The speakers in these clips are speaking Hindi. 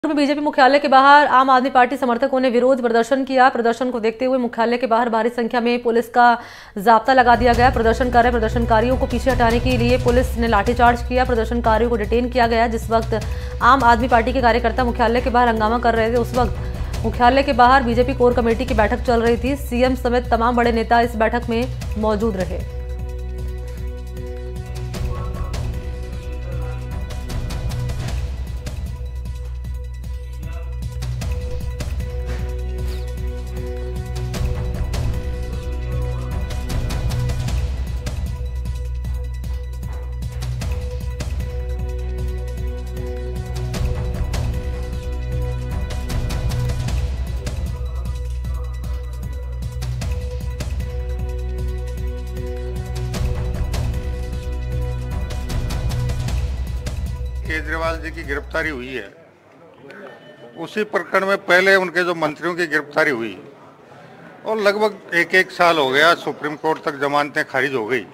में बीजेपी मुख्यालय के बाहर आम आदमी पार्टी समर्थकों ने विरोध प्रदर्शन किया। प्रदर्शन को देखते हुए मुख्यालय के बाहर भारी संख्या में पुलिस का जाब्ता लगा दिया गया। प्रदर्शन कर रहे प्रदर्शनकारियों को पीछे हटाने के लिए पुलिस ने लाठीचार्ज किया। प्रदर्शनकारियों को डिटेन किया गया। जिस वक्त आम आदमी पार्टी के कार्यकर्ता मुख्यालय के बाहर हंगामा कर रहे थे, उस वक्त मुख्यालय के बाहर बीजेपी कोर कमेटी की बैठक चल रही थी। सीएम समेत तमाम बड़े नेता इस बैठक में मौजूद रहे। केजरीवाल जी की गिरफ्तारी हुई है, उसी प्रकरण में पहले उनके जो मंत्रियों की गिरफ्तारी हुई और लगभग एक साल हो गया, सुप्रीम कोर्ट तक जमानतें खारिज हो गई।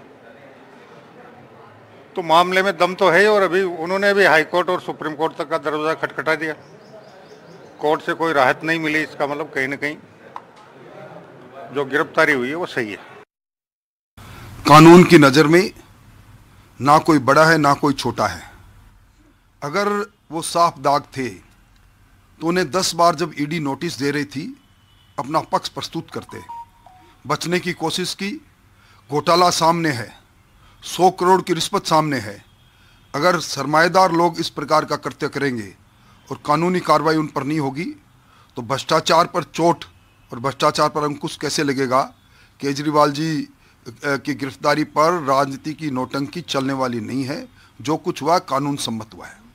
तो मामले में दम तो है ही, और अभी उन्होंने भी हाई कोर्ट और सुप्रीम कोर्ट तक का दरवाजा खटखटा दिया। कोर्ट से कोई राहत नहीं मिली। इसका मतलब कहीं ना कहीं जो गिरफ्तारी हुई है वो सही है। कानून की नज़र में ना कोई बड़ा है ना कोई छोटा है। अगर वो साफ दाग थे तो उन्हें 10 बार जब ईडी नोटिस दे रही थी अपना पक्ष प्रस्तुत करते, बचने की कोशिश की। घोटाला सामने है, 100 करोड़ की रिश्वत सामने है। अगर सरमाएदार लोग इस प्रकार का कृत्य करेंगे और कानूनी कार्रवाई उन पर नहीं होगी तो भ्रष्टाचार पर चोट और भ्रष्टाचार पर अंकुश कैसे लगेगा। केजरीवाल जी की गिरफ्तारी पर राजनीति की नौटंकी चलने वाली नहीं है। जो कुछ हुआ कानून सम्मत हुआ है।